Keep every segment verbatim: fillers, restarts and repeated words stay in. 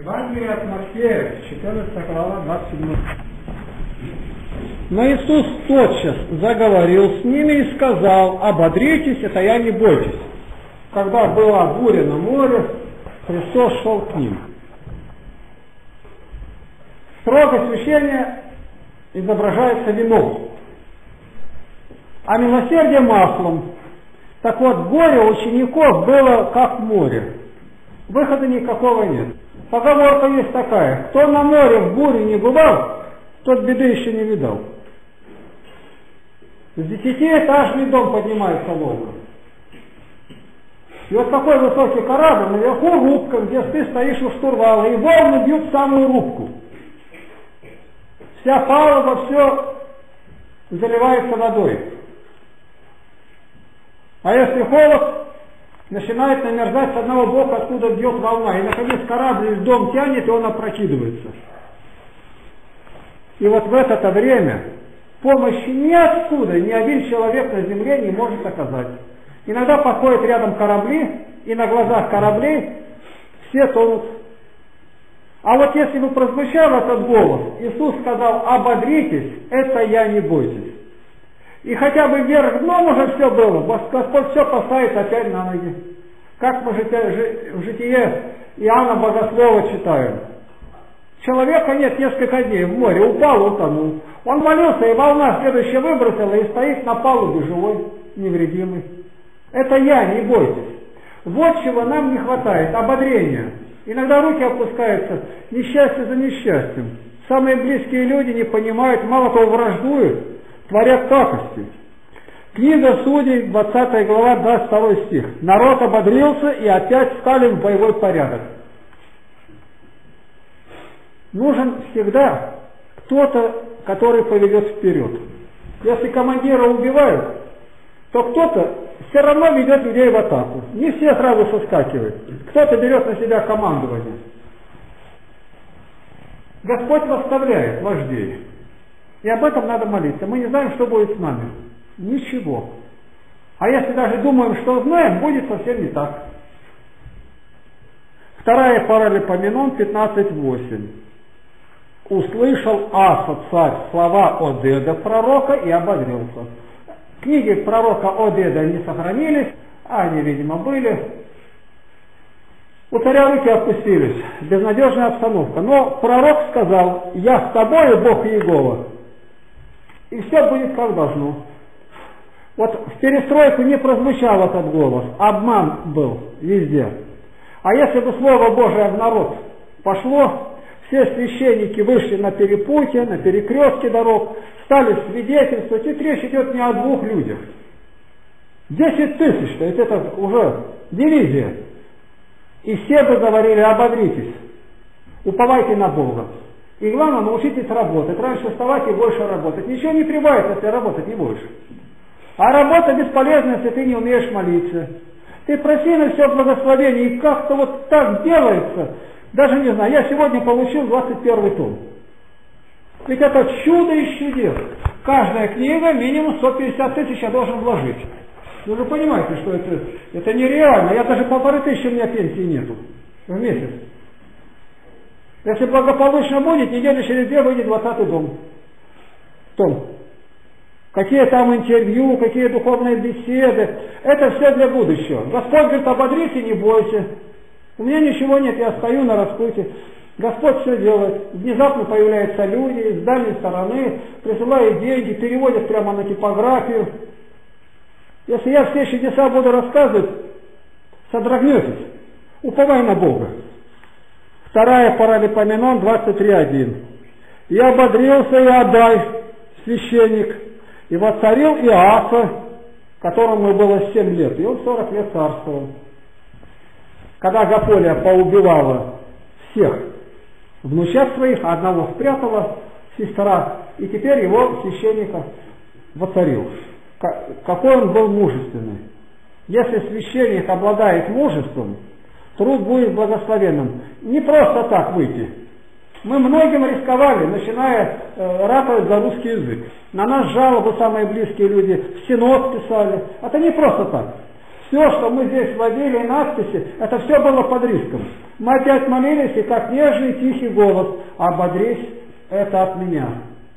Евангелие от Матфея, четырнадцатая глава, двадцать седьмой. Но Иисус тотчас заговорил с ними и сказал: ободритесь, это я, не бойтесь. Когда была буря на море, Христос шел к ним. Строгость священия изображается вином, а милосердие маслом. Так вот, горе учеников было как море. Выхода никакого нет. Поговорка есть такая: кто на море в буре не бывал, тот беды еще не видал. С десятиэтажный дом поднимается волна. И вот такой высокий корабль, наверху рубка, где ты стоишь у штурвала, и волны бьют в самую рубку. Вся палуба, все заливается водой. А если холод, начинает намерзать с одного бока, откуда бьет волна. И наконец корабль из дом тянет, и он опрокидывается. И вот в это время помощи ниоткуда ни один человек на земле не может оказать. Иногда подходят рядом корабли, и на глазах кораблей все тонут. А вот если бы прозвучал этот голос, Иисус сказал: ободритесь, это я, не бойтесь. И хотя бы вверх дном уже все было, Господь все поставит опять на ноги. Как мы в житие Иоанна Богослова читаем. Человека нет несколько дней в море, упал, утонул. Он молился, и волна следующая выбросила, и стоит на палубе живой, невредимый. Это я, не бойтесь. Вот чего нам не хватает: ободрения. Иногда руки опускаются, несчастье за несчастьем. Самые близкие люди не понимают, мало того, враждуют, творят пакости. Книга Судей, двадцатая глава, двадцать второй стих. Народ ободрился, и опять встали в боевой порядок. Нужен всегда кто-то, который поведет вперед. Если командира убивают, то кто-то все равно ведет людей в атаку. Не все сразу соскакивают. Кто-то берет на себя командование. Господь восставляет вождей. И об этом надо молиться. Мы не знаем, что будет с нами. Ничего. А если даже думаем, что знаем, будет совсем не так. Вторая Паралипоменон пятнадцать восемь. Услышал Аса, царь, слова Одеда, пророка, и ободрился. Книги пророка Одеда не сохранились, а они, видимо, были. У царя руки опустились, безнадежная обстановка. Но пророк сказал: я с тобою, Бог Иегова. И все будет как должно. Вот в перестройку не прозвучал этот голос, обман был везде. А если бы Слово Божие в народ пошло, все священники вышли на перепутье, на перекрестке дорог, стали свидетельствовать, и речь идет не о двух людях. Десять тысяч, то есть это уже дивизия. И все бы говорили: ободритесь, уповайте на Бога. И главное, научитесь работать. Раньше вставать и больше работать. Ничего не прибавит, если работать не будешь. А работа бесполезна, если ты не умеешь молиться. Ты проси на все благословение, и как-то вот так делается. Даже не знаю, я сегодня получил двадцать первый том. Ведь это чудо из чудес. Каждая книга минимум сто пятьдесят тысяч я должен вложить. Вы же понимаете, что это, это нереально. Я даже полторы тысячи, у меня пенсии нету в месяц. Если благополучно будет, недели через две выйдет двадцатый дом. Том. Какие там интервью, какие духовные беседы. Это все для будущего. Господь говорит: ободрись и не бойся. У меня ничего нет, я стою на распутье. Господь все делает. Внезапно появляются люди с дальней стороны, присылают деньги, переводят прямо на типографию. Если я все чудеса буду рассказывать, содрогнетесь. Уповай на Бога. Вторая Паралипоменон двадцать три один. И ободрился Иодай, священник, и воцарил Иоаса, которому было семь лет, и он сорок лет царствовал. Когда Гаполия поубивала всех внучат своих, а одного спрятала сестра, и теперь его священника воцарил. Какой он был мужественный. Если священник обладает мужеством, труд будет благословенным. Не просто так выйти. Мы многим рисковали, начиная э, ратовать за русский язык. На нас жалобы самые близкие люди в синод писали. Это не просто так. Все, что мы здесь вводили, надписи, это все было под риском. Мы опять молились, и как нежный тихий голос: ободрись, это от меня.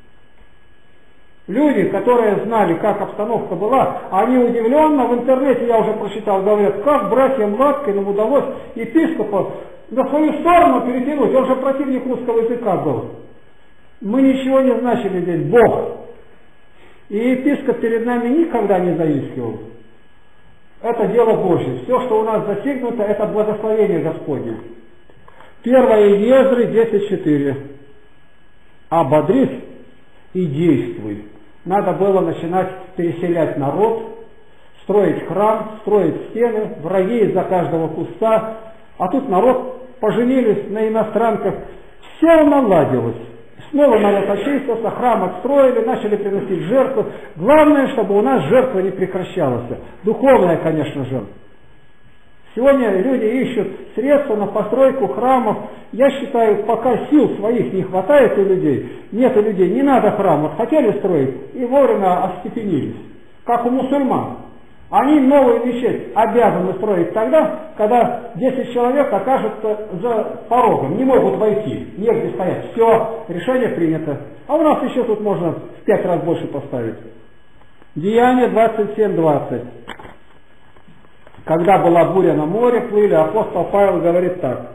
Люди, которые знали, как обстановка была, они удивленно, в интернете я уже прочитал, говорят, как братьям Латкиным удалось епископа на свою сторону перетянуть, он же противник русского языка был. Мы ничего не значили здесь, Бог. И епископ перед нами никогда не заискивал. Это дело Божье. Все, что у нас достигнуто, это благословение Господне. первое Езры десять четыре. Ободрись и действуй. Надо было начинать переселять народ, строить храм, строить стены, враги из-за каждого куста. А тут народ поженились на иностранках. Все наладилось. Снова народ очистился, храм отстроили, начали приносить жертвы. Главное, чтобы у нас жертва не прекращалась. Духовная, конечно, жертва. Сегодня люди ищут средства на постройку храмов. Я считаю, пока сил своих не хватает у людей, нет у людей, не надо храмов, хотели строить и вовремя остепенились. Как у мусульман. Они новую мечеть обязаны строить тогда, когда десять человек окажутся за порогом, не могут войти, негде стоять. Все, решение принято. А у нас еще тут можно в пять раз больше поставить. Деяния двадцать семь двадцать. Когда была буря на море, плыли, апостол Павел говорит так: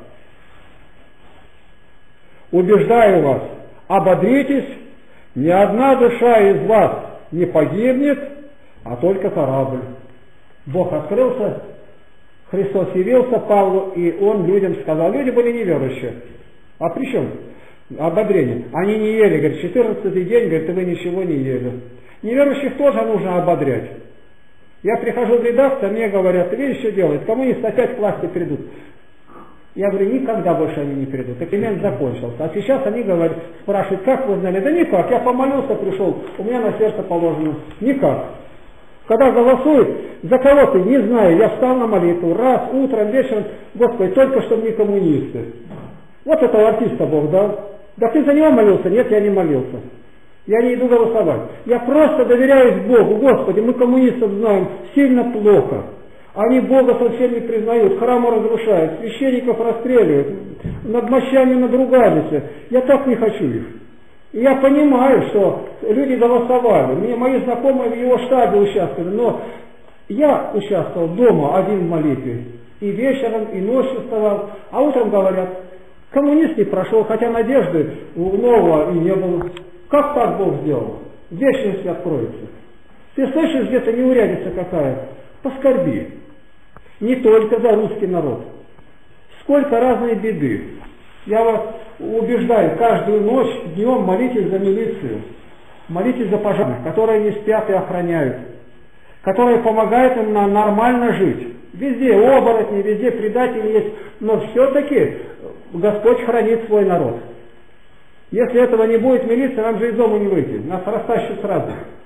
убеждаю вас, ободритесь, ни одна душа из вас не погибнет, а только корабль. Бог открылся, Христос явился Павлу, и он людям сказал. Люди были неверующие. А при чем ободрение? Они не ели, говорит, четырнадцатый день, говорит, и вы ничего не ели. Неверующих тоже нужно ободрять. Я прихожу в редакцию, мне говорят, видишь, что делают, коммунисты опять к власти придут. Я говорю, никогда больше они не придут, эксперимент закончился. А сейчас они говорят, спрашивают, как вы знали? Да никак, я помолился, пришел, у меня на сердце положено. Никак. Когда голосуют, за кого ты, не знаю, я встал на молитву, раз, утром, вечером, Господи, только чтобы не коммунисты. Вот этого артиста Бог дал. Да ты за него молился? Нет, я не молился. Я не иду голосовать. Я просто доверяюсь Богу. Господи, мы коммунистов знаем сильно плохо. Они Бога совсем не признают, храмы разрушают, священников расстреливают, над мощами надругались. Я так не хочу их. И я понимаю, что люди голосовали. Мне мои знакомые в его штабе участвовали, но я участвовал дома один в молитве. И вечером, и ночью вставал. А утром говорят, коммунист не прошел, хотя надежды у нового и не было. Как так Бог сделал? Вечность откроется. Ты слышишь, где-то неурядица какая? Поскорби. Не только за русский народ. Сколько разной беды. Я вас убеждаю, каждую ночь, днем молитесь за милицию. Молитесь за пожарных, которые не спят и охраняют. Которые помогают им нормально жить. Везде оборотни, везде предатели есть. Но все-таки Господь хранит свой народ. Если этого не будет милиции, нам же из дома не выйти. Нас растащат сразу.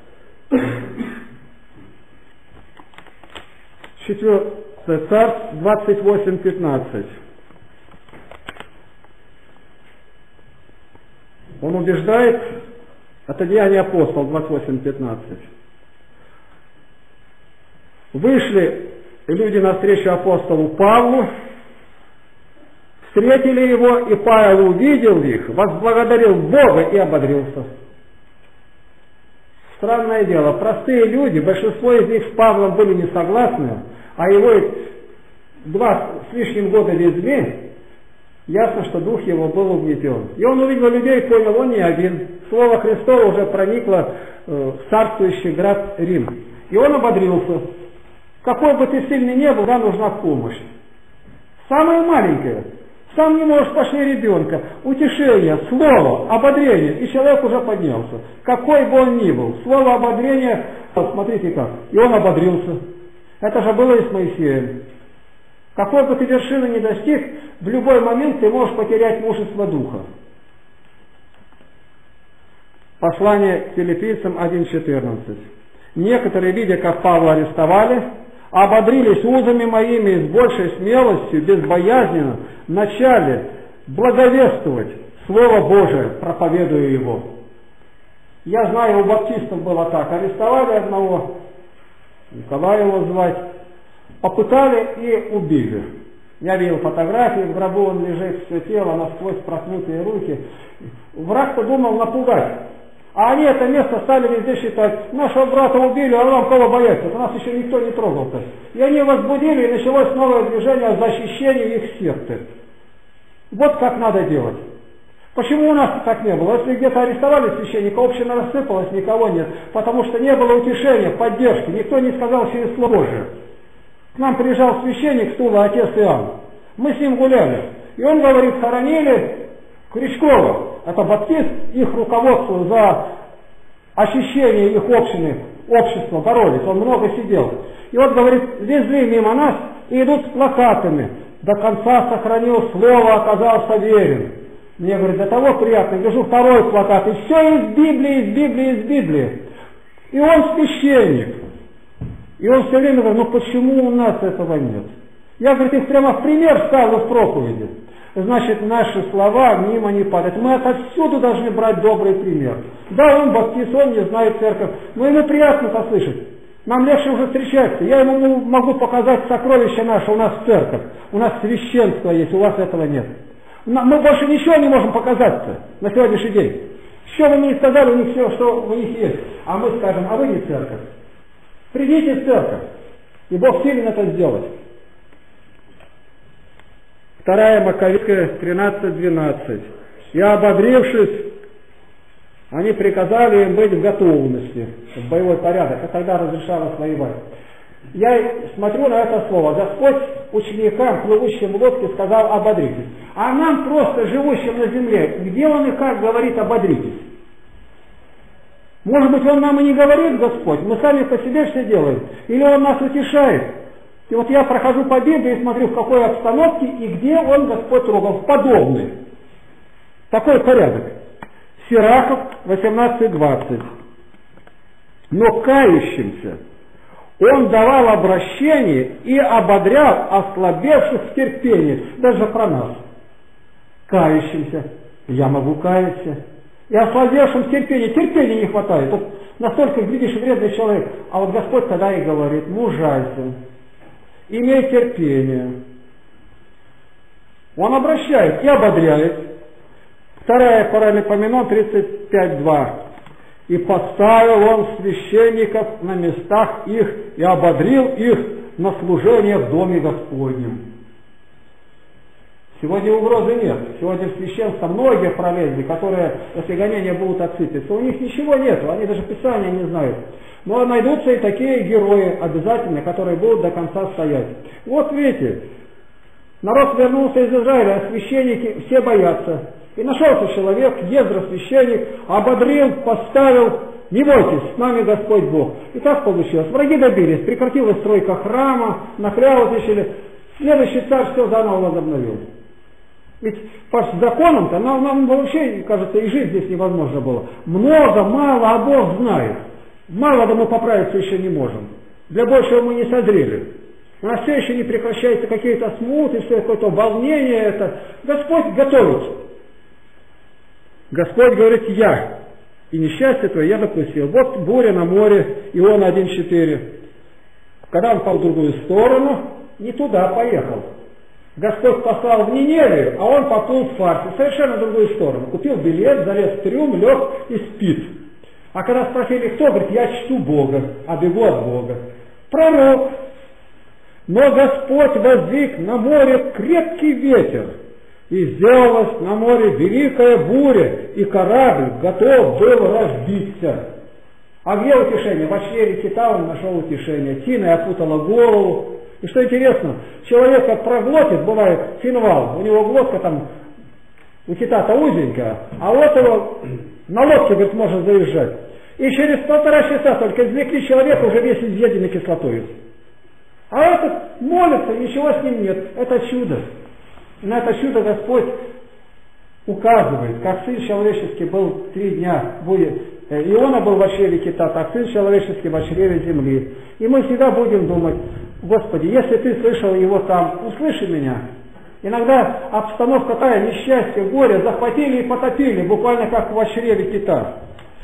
Четвертое Царств двадцать восемь пятнадцать. Он убеждает, это Деяния апостолов двадцать восемь пятнадцать. Вышли люди навстречу апостолу Павлу, встретили его, и Павел увидел их, возблагодарил Бога и ободрился. Странное дело, простые люди, большинство из них с Павлом были не согласны, а его два с лишним года везли, ясно, что дух его был угнетен. И он увидел людей и понял, он не один. Слово Христово уже проникло в царствующий град Рим. И он ободрился. Какой бы ты сильный ни был, да, нужна помощь. Самое маленькое. Сам не можешь, пошли ребенка. Утешение, слово, ободрение. И человек уже поднялся. Какой бы он ни был. Слово ободрения, вот смотрите как. И он ободрился. Это же было и с Моисеем. Какой бы ты вершины ни достиг, в любой момент ты можешь потерять мужество духа. Послание к филиппийцам один четырнадцать. Некоторые, видя, как Павла арестовали, ободрились узами моими и с большей смелостью, безбоязненно, начали благовествовать Слово Божие, проповедуя его. Я знаю, у баптистов было так. Арестовали одного, Николая его звать. попытали и убили. Я видел фотографии, в гробу он лежит, все тело, насквозь проткнутые руки. Враг-то думал напугать. А они это место стали везде считать. Нашего брата убили, а вам кого бояться? У нас еще никто не трогался. И они возбудили, и началось новое движение о защищении их секты. Вот как надо делать. Почему у нас так не было? Если где-то арестовали священника, община рассыпалась, никого нет. Потому что не было утешения, поддержки. Никто не сказал через Слово Божие. К нам приезжал священник с Тула, отец Иоанн. Мы с ним гуляли. И он говорит, хоронили Крючкова. Это баптист, их руководство за очищение их общины, общества боролись. Он много сидел. И вот, говорит, везли мимо нас и идут с плакатами. До конца сохранил слово, оказался верен. Мне, говорит, до того приятно. Вижу второй плакат. И все из Библии, из Библии, из Библии. И он священник. И он все время говорит, ну почему у нас этого нет? Я, говорит, их прямо в пример ставлю в проповеди. Значит, наши слова мимо не падают. Мы отовсюду должны брать добрый пример. Да, он баптист, он не знает церковь, но ему приятно послышать. Нам легче уже встречаться. Я ему могу показать сокровища наши, у нас церковь, у нас священство есть, у вас этого нет. Мы больше ничего не можем показать-то на сегодняшний день. Что вы мне сказали, у них все, что у них есть. А мы скажем, а вы не церковь. Придите в церковь, и Бог силен это сделать. Вторая Маковейская, тринадцать двенадцать. И ободрившись, они приказали им быть в готовности, в боевой порядок, а тогда разрешалось воевать. Я смотрю на это слово. Господь ученикам, плывущим в лодке, сказал ободритесь. А нам просто, живущим на земле, где Он и как говорит ободритесь? Может быть, Он нам и не говорит, Господь, мы сами по себе все делаем, или Он нас утешает. И вот я прохожу по Библии и смотрю, в какой обстановке и где Он, Господь, трогал. Подобный. Такой порядок. Сирахов восемнадцать двадцать. Но кающимся Он давал обращение и ободрял ослабевших в терпении. Даже про нас. Кающимся. Я могу каяться. И ослабевшим в терпении. Терпения не хватает. Вот настолько, видишь, вредный человек. А вот Господь тогда и говорит, мужайся. Имей терпение. Он обращает и ободряет. Вторая Паралипоменон тридцать пять два. И поставил он священников на местах их и ободрил их на служение в доме Господнем. Сегодня угрозы нет. Сегодня в священство многие пролезли, которые, если гонения будут отсыпаться, у них ничего нет, они даже Писания не знают. Но найдутся и такие герои обязательно, которые будут до конца стоять. Вот видите, народ вернулся из Израиля, а священники все боятся. И нашелся человек, Ездра, священник, ободрил, поставил, не бойтесь, с нами Господь Бог. И так получилось. Враги добились, прекратилась стройка храма, нахлявотничали. Следующий царь все заново возобновил. Ведь по законам-то нам, нам вообще, кажется, и жить здесь невозможно было. Много, мало, а Бог знает. Мало, да мы поправиться еще не можем. Для большего мы не созрели. У нас все еще не прекращаются какие-то смуты, все какое-то волнение. Это. Господь готовит. Господь говорит, я. И несчастье твое я допустил. Вот буря на море, Иона один четыре. Когда он пал в другую сторону, не туда поехал. Господь послал в Ниневию, а он поплыл в Фарсе, совершенно в другую сторону. Купил билет, залез в трюм, лег и спит. А когда спросили, кто, говорит, я чту Бога, а бегу от Бога. Пророк. Но Господь воздвиг на море крепкий ветер, и сделалась на море великая буря, и корабль готов был разбиться. А где утешение? В чреве кита он нашел утешение. Тина опутала голову. И что интересно, человека проглотит, бывает синвал, у него глотка там, у кита-то узенькая, а вот его на лодке, говорит, может заезжать. И через полтора часа только извлекли человека, уже весь изъеденный кислотой. А этот молится, ничего с ним нет. Это чудо. И на это чудо Господь указывает, как Сын Человеческий был три дня, будет, Иона был в чреве кита, так Сын Человеческий в чреве земли. И мы всегда будем думать, Господи, если Ты слышал его там, услыши меня. Иногда обстановка тая, несчастье, горе захватили и потопили, буквально как в чреве кита.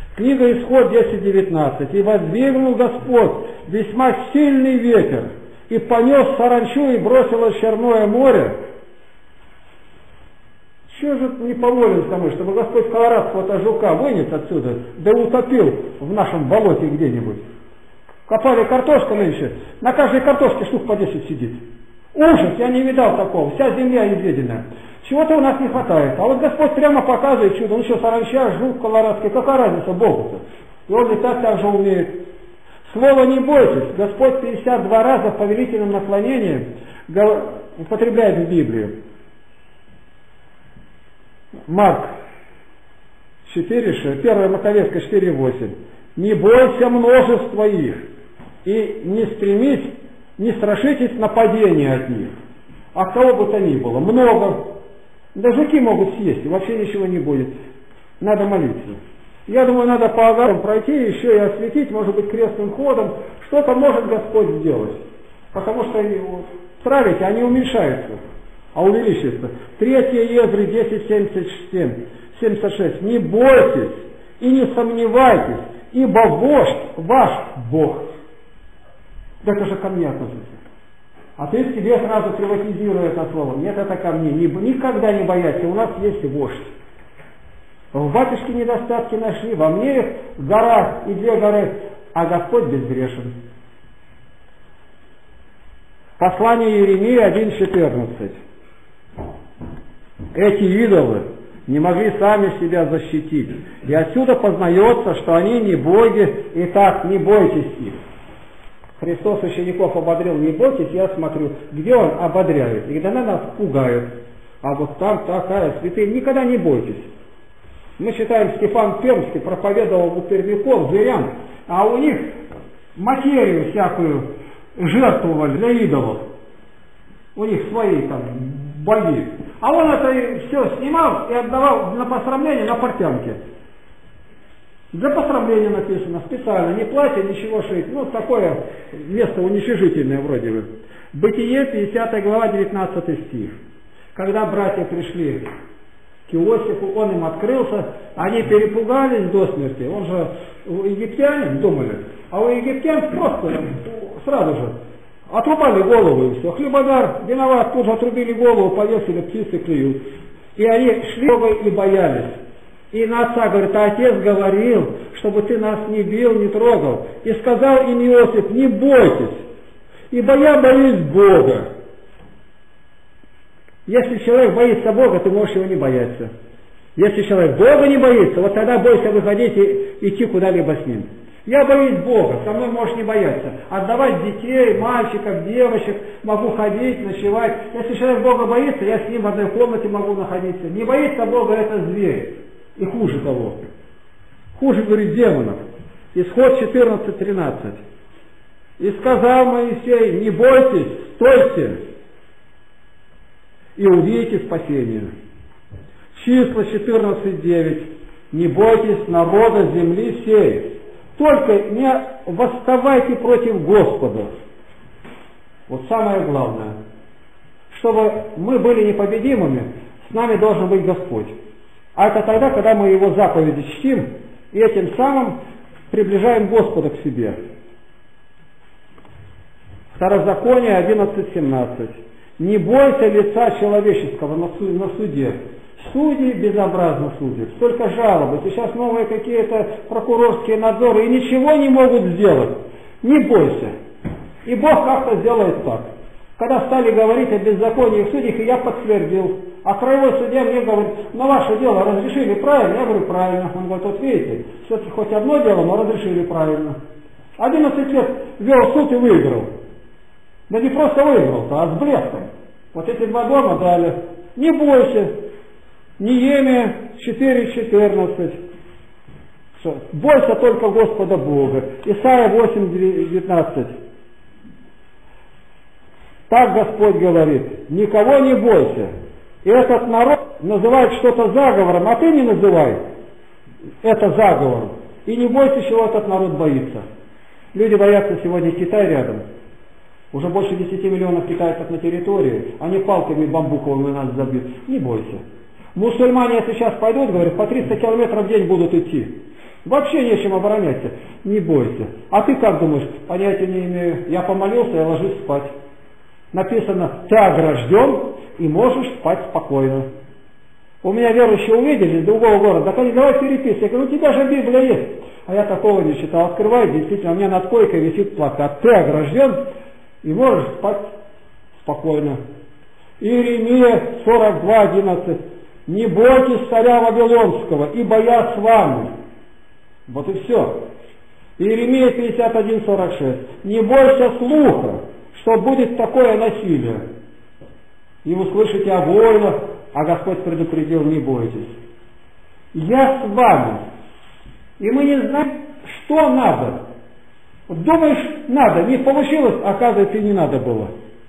Книга Исход десять девятнадцать. И воздвигнул Господь весьма сильный ветер, и понес саранчу и бросил в Черное море. Чего же не помолимся мы, чтобы Господь колорадского жука вынес отсюда, да утопил в нашем болоте где-нибудь? Копали картошку нынче, на каждой картошке штук по десять сидит. Ужас, я не видал такого, вся земля изъедена. Чего-то у нас не хватает. А вот Господь прямо показывает чудо. Ну что, саранча, жук колорадский, какая разница Богу-то? И он летать также умеет. Слово «не бойтесь» Господь пятьдесят два раза в повелительном наклонении употребляет в Библии. Марк четыре, первая Маковецкая четыре восемь. «Не бойся множества их, и не стремись, не страшитесь нападения от них». А кого бы то ни было, много. Да жуки могут съесть, и вообще ничего не будет. Надо молиться. Я думаю, надо по агарам пройти, еще и осветить, может быть, крестным ходом. Что-то может Господь сделать. Потому что вот, правите, они уменьшаются, а увеличиваются. Третье Ездры десять семьдесят семь, семьдесят шесть. «Не бойтесь и не сомневайтесь, ибо вождь ваш Бог». Это же ко мне относится. А ты в себе сразу приватизируй это слово. Нет, это ко мне. Никогда не бояться, у нас есть вождь. В батюшке недостатки нашли, во мне их гора и две горы, а Господь безгрешен. Послание Иеремии один четырнадцать. Эти идолы не могли сами себя защитить. И отсюда познается, что они не боги, и так не бойтесь их. Христос учеников ободрил: не бойтесь, я смотрю, где Он ободряет, и когда нас пугает. А вот там такая, святые, никогда не бойтесь. Мы считаем, Стефан Пермский проповедовал у пермяков, зверян, а у них материю всякую жертвовали для идолов. У них свои там боги. А он это все снимал и отдавал на посрамление на портянке. Для посрамления написано специально, не платье, ничего шить. Ну, такое место уничижительное вроде бы. Бытие, пятидесятая глава, девятнадцатый стих. Когда братья пришли к Иосифу, он им открылся, они перепугались до смерти. Он же у египтян думали, а у египтян просто сразу же отрубали голову и все. Хлебодар виноват, тут же отрубили голову, повесили, птицы клюют. И они шли и боялись. И на отца говорит: а отец говорил, чтобы ты нас не бил, не трогал. И сказал им Иосиф: не бойтесь, ибо я боюсь Бога. Если человек боится Бога, ты можешь его не бояться. Если человек Бога не боится, вот тогда бойся выходить и идти куда-либо с ним. Я боюсь Бога, со мной можешь не бояться. Отдавать детей, мальчиков, девочек, могу ходить, ночевать. Если человек Бога боится, я с ним в одной комнате могу находиться. Не боится Бога — это зверь. И хуже того. Хуже, говорит, демонов. Исход четырнадцать тринадцать. И сказал Моисей: не бойтесь, стойте, и увидите спасение. Числа четырнадцать девять. Не бойтесь народа земли сей, только не восставайте против Господа. Вот самое главное. Чтобы мы были непобедимыми, с нами должен быть Господь. А это тогда, когда мы Его заповеди чтим, и этим самым приближаем Господа к себе. Второзаконие одиннадцать семнадцать. Не бойся лица человеческого на суде. Судьи безобразно судят, столько жалобы, сейчас новые какие-то прокурорские надзоры, и ничего не могут сделать. Не бойся. И Бог как-то сделает так. Когда стали говорить о беззаконии в судьях, и я подтвердил. А краевой судья мне говорит: на ваше дело разрешили правильно? Я говорю: правильно. Он говорит: вот видите, все-таки хоть одно дело, но разрешили правильно. одиннадцать лет вел суд и выиграл. Да не просто выиграл, а с блеском. Вот эти два дома дали. Не бойся. Неемия четыре четырнадцать. Бойся только Господа Бога. Исайя восемь девятнадцать. Так Господь говорит: никого не бойся. И этот народ называет что-то заговором, а ты не называй это заговором. И не бойся, чего этот народ боится. Люди боятся сегодня Китай рядом. Уже больше десяти миллионов китайцев на территории. Они палками бамбуковыми нас забьют. Не бойся. Мусульмане, если сейчас пойдут, говорят, по триста километров в день будут идти. Вообще нечем обороняться. Не бойся. А ты как думаешь? Понятия не имею. Я помолился, я ложусь спать. Написано, ты огражден и можешь спать спокойно. У меня верующие увидели из другого города, так они давай переписывай. Я говорю, у тебя же Библия есть. А я такого не читал. Открываю, действительно, у меня над койкой висит плакат. Ты огражден и можешь спать спокойно. Иеремия сорок два одиннадцать. Не бойтесь царя Вавилонского, ибо я с вами. Вот и все. Иеремия пятьдесят один сорок шесть. Не бойся слуха, что будет такое насилие. И услышите о войнах, а Господь предупредил, не бойтесь. Я с вами. И мы не знаем, что надо. Вот думаешь, надо, не получилось, оказывается, и не надо было.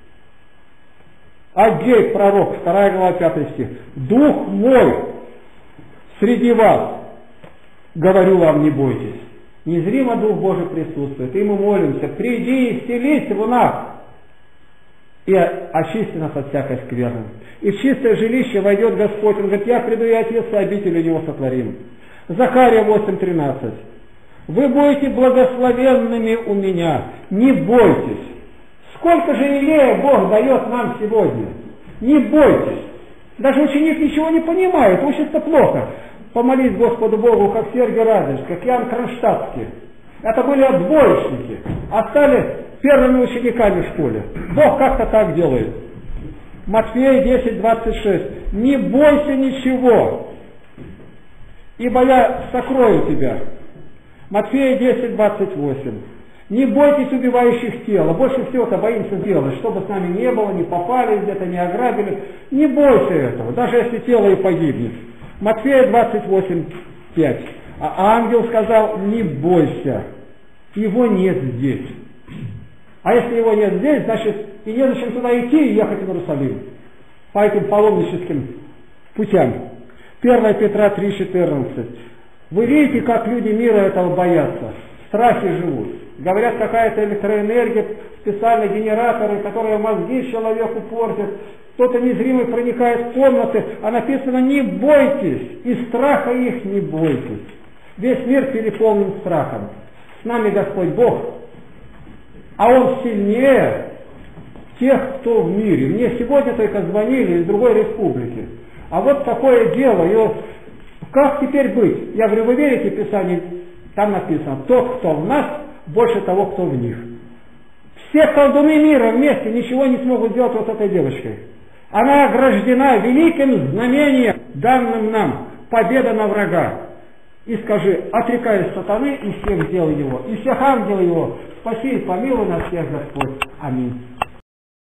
Агей, пророк, вторая глава, пятый стих. Дух мой среди вас, говорю вам, не бойтесь. Незримо Дух Божий присутствует, и мы молимся, приди и вселись в нас, и очисти нас от всякой скверны. И в чистое жилище войдет Господь, Он говорит, я приду и Отец, и обитель у Него сотворим. Захария восемь тринадцать. Вы будете благословенными у меня, не бойтесь. Сколько же елея Бог дает нам сегодня? Не бойтесь. Даже ученик ничего не понимает, учится плохо. Помолись Господу Богу, как Сергий Радонежский, как Ян Кронштадтский. Это были отбоечники, а стали первыми учениками в школе. Бог как-то так делает. Матфея десять двадцать шесть. Не бойся ничего, ибо я сокрою тебя. Матфея десять двадцать восемь. Не бойтесь убивающих тела. Больше всего-то боимся делать, чтобы с нами не было, не попали где-то, не ограбили. Не бойся этого, даже если тело и погибнет. Матфея двадцать восемь пять. А ангел сказал, не бойся, его нет здесь. А если его нет здесь, значит, и незачем туда идти и ехать в Иерусалим. По этим паломническим путям. первое Петра три четырнадцать. Вы видите, как люди мира этого боятся. В страхе живут. Говорят, какая-то электроэнергия, специальные генераторы, которые мозги человеку портят. Кто-то незримый проникает в комнаты, а написано, не бойтесь, и страха их не бойтесь. Весь мир переполнен страхом. С нами Господь Бог, а Он сильнее тех, кто в мире. Мне сегодня только звонили из другой республики. А вот такое дело, и вот как теперь быть? Я говорю, вы верите в Писание? Там написано, тот, кто в нас, больше того, кто в них. Все колдуны мира вместе ничего не смогут сделать вот с этой девочкой. Она ограждена великим знамением, данным нам, победа на врага. И скажи, отрекаясь сатаны и всех дел его, и всех ангелов его, спаси и помилуй нас всех, Господь. Аминь.